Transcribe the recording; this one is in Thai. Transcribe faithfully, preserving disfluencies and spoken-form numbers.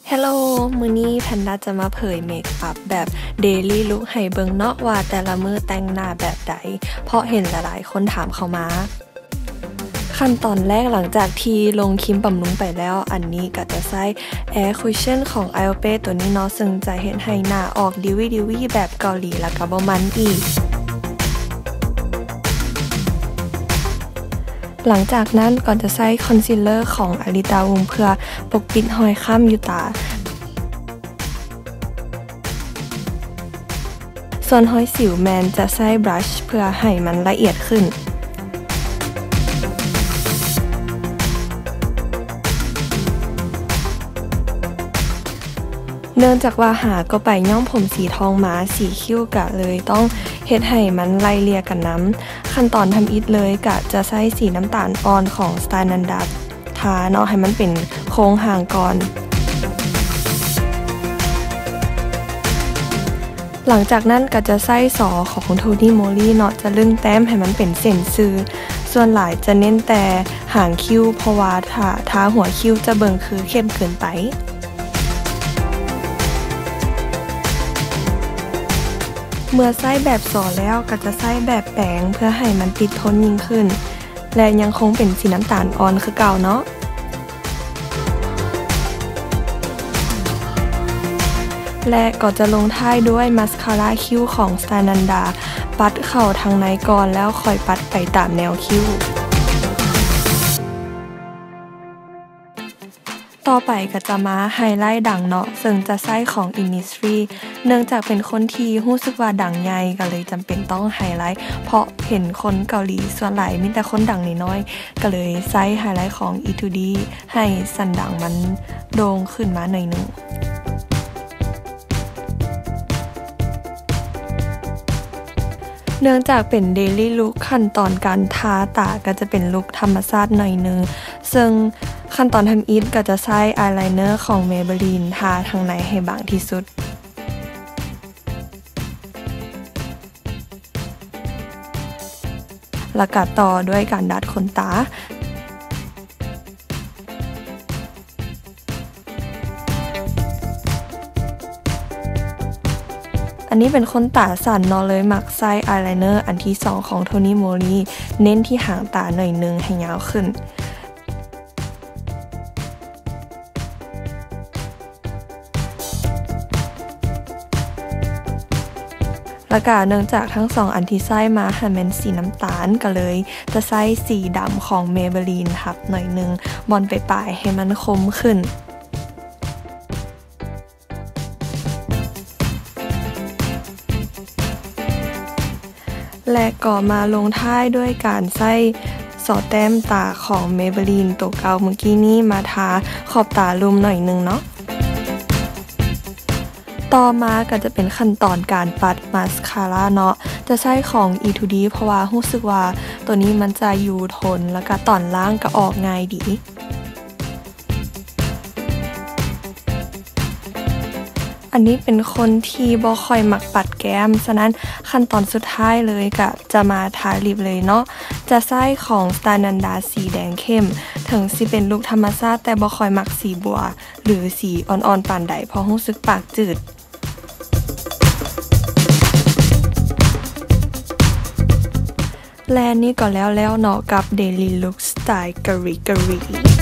ฮัลโหลมื้อนี้แพนด้าจะมาเผยเมคอัพแบบเดลี่ลุคให้เบิ่งเนาะว่าแต่ละมื้อแต่งหน้าแบบใดเพราะเห็นหลายๆคนถามเข้ามาขั้นตอนแรกหลังจากที่ลงครีมบำรุงไปแล้วอันนี้ก็จะใช้ Air Cushion ของ ไอ โอ พี ตัวนี้เนาะซึ่งจะเฮ็ดให้หน้าออกดิวิดิวิแบบเกาหลีแล้วก็บ่มันอีกหลังจากนั้นก่อนจะใช้คอนซีลเลอร์ของ Arita Woom เพื่อปกปิดรอยคล้ำอยู่ตาส่วนรอยสิวแมนจะใช้บรัชเพื่อให้มันละเอียดขึ้นเนื่องจากว่าหาก็ไปย้อมผมสีทองมาสีคิ้วกะเลยต้องเฮ็ดให้มันไล่เลี่ยกันน้ำขั้นตอนทำอิฐเลยกะจะใช้สีน้ำตาลอ่อนของสไตล์นันดาทาเนาะให้มันเป็นโค้งห่างก่อนหลังจากนั้นก็จะใช้สอของโทนี่โมลี่เนาะจะลึงแต้มให้มันเป็นเส้นซื่อส่วนหลายจะเน้นแต่หางคิ้วเพราะว่าถ้าทาหัวคิ้วจะเบิ่งคือเข้มเกินไปเมื่อใช้แบบสอแล้วก็จะใช้แบบแปรงเพื่อให้มันติดทนยิ่งขึ้นและยังคงเป็นสีน้ำตาลอ่อนคือเก่าเนาะและก็จะลงท้ายด้วยมัสคาร่าคิ้วของสไตล์นันดาปัดเข้าทางในก่อนแล้วค่อยปัดไปตามแนวคิ้วต่อไปก็จะมาไฮไลท์ดังเนาะซึ่งจะใช้ของ Innisfree เนื่องจากเป็นคนที่รู้สึกว่าดังใหญ่ก็เลยจำเป็นต้องไฮไลท์เพราะเห็นคนเกาหลีส่วนหลายมีแต่คนดังน้อยๆก็เลยใช้ไฮไลท์ของ อี ทู ดี ให้สันดังมันโด่งขึ้นมาหน่อยนึงเนื่องจากเป็นเดลี่ลุคขั้นตอนการทาตาก็จะเป็นลุคธรรมชาติหน่อยนึงซึ่งขั้นตอนทำอิฐก็จะใช้อายไลเนอร์ของ Maybelline ทาทางในให้บางที่สุดแล้วก็ต่อด้วยการดัดขนตาอันนี้เป็นคนตาสั่นเนาะเลยมักใช้อายไลเนอร์อันที่สองของโทนี่โมลี่เน้นที่หางตาหน่อยนึงให้ยาวขึ้นแล้วก็เนื่องจากทั้งสองอันที่ใช้มาให้มันสีน้ำตาลก็เลยจะใช้สีดำของ Maybelline ทับหน่อยนึงบอนไปปลายให้มันคมขึ้นและก็มาลงท้ายด้วยการใช้สอแต้มตาของ Maybelline ตัวเก่าเมื่อกี้นี้มาทาขอบตาลุ่มหน่อยนึงเนาะต่อมาก็จะเป็นขั้นตอนการปัดมาสคาร่าเนาะจะใช้ของ อี ทู ดี เพราะว่ารู้สึกว่าตัวนี้มันจะอยู่ทนแล้วก็ตอนล้างก็ออกง่ายดีอันนี้เป็นคนที่บ่ค่อยมักปัดแก้มฉะนั้นขั้นตอนสุดท้ายเลยก็จะมาทาลิปเลยเนาะจะใช้ของสไตล์นันดาสีแดงเข้มถึงสิเป็นลุคธรรมชาติแต่บ่ค่อยมักสีบัวหรือสีอ่อนๆปานใดเพราะรู้สึกปากจืดและนี่ก็แล้วแล้วเนาะกับ Daily Look สไตล์กะหรี่กะหรี่